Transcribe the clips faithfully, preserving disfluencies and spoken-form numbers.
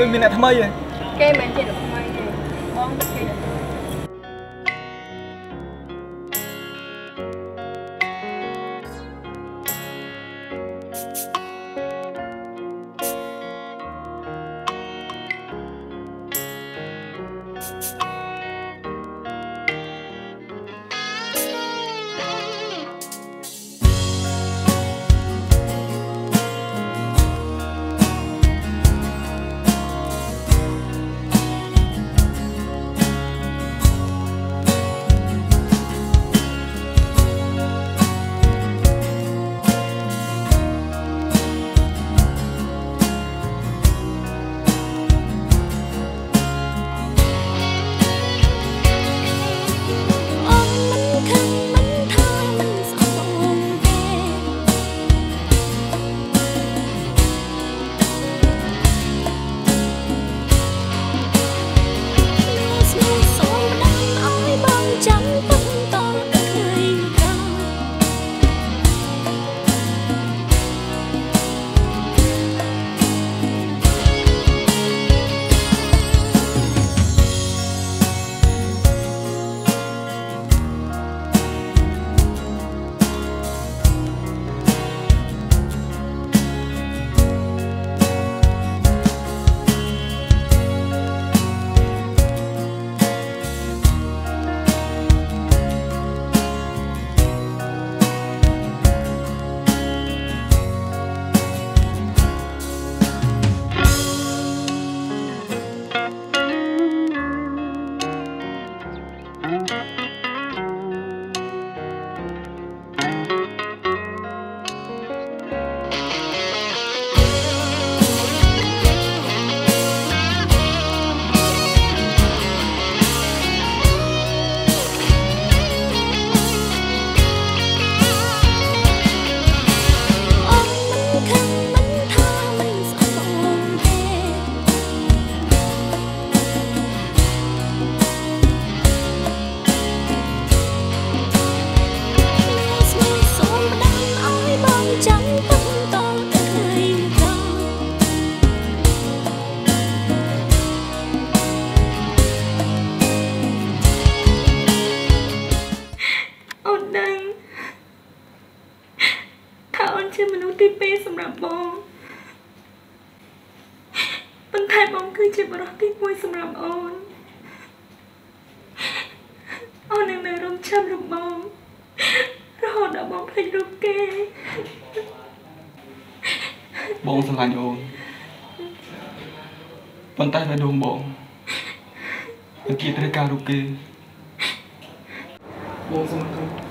មានអ្នកថ្មីហ៎គេមិនជាអ្នកថ្មីទេបងគេជាមនុស្សទីពីរសម្រាប់បងប៉ុន្តែបងគឺជាបរិសុទ្ធទីមួយសម្រាប់អូនអូននឹងនៅរំចាំរំបងរហូតដល់បងភ្លេចរូបគេបងស្រឡាញ់អូនប៉ុន្តែនៅដួងបងមិនគៀត្រូវការរូបគេបងសូមគោរព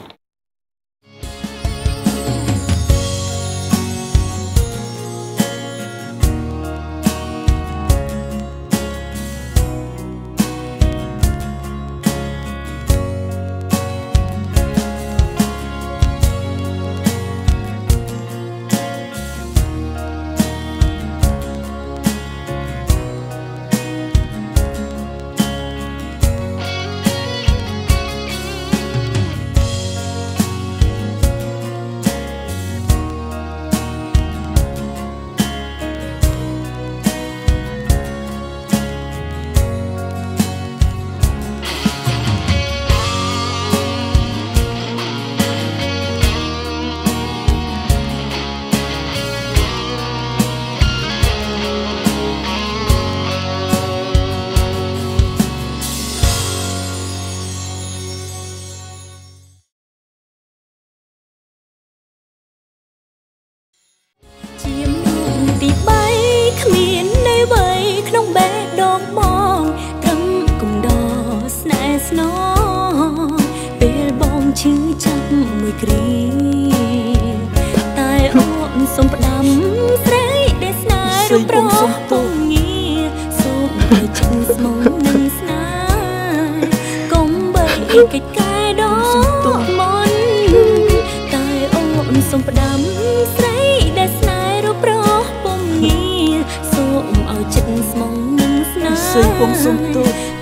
សូមផ្ដាំស្រីដែលស្នេហ៍រូបប្រុសពងងារសូមឲ្យជិះស្មងនឹងស្នេហ៍កុំបីកិច្ចការដ៏មន់តែអូនសូមផ្ដាំស្រីដែលស្នេហ៍រូបប្រុសពងងារសូមឲ្យជិះស្មងនឹងស្នេហ៍សូមសូមទូ